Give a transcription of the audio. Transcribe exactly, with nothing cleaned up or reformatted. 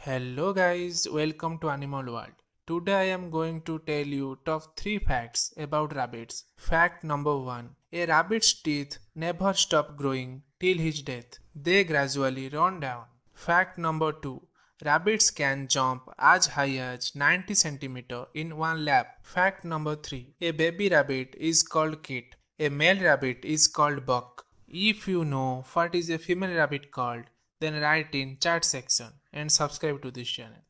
Hello guys, welcome to Animal World. Today I am going to tell you top three facts about rabbits. Fact number one. A rabbit's teeth never stop growing till his death. They gradually run down. Fact number two. Rabbits can jump as high as ninety centimeters in one lap. Fact number three. A baby rabbit is called kit. A male rabbit is called buck. If you know what is a female rabbit called, then write in chat section and subscribe to this channel.